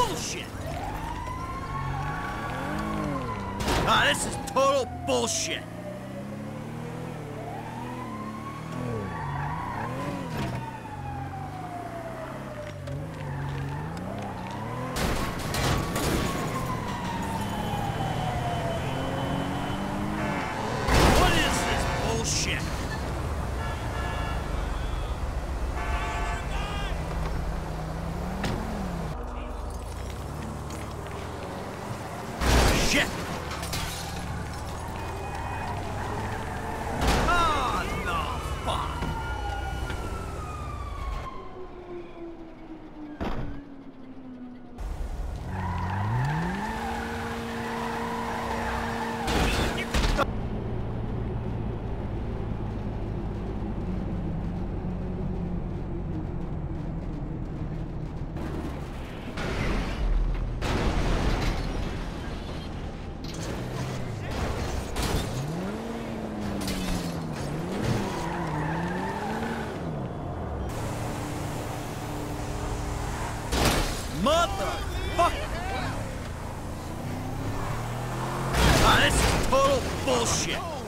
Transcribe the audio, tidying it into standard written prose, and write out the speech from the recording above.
bullshit! Ah, this is total bullshit! What is this bullshit? Shit! Oh, no, fuck! Motherfucker! Ah, this is total bullshit!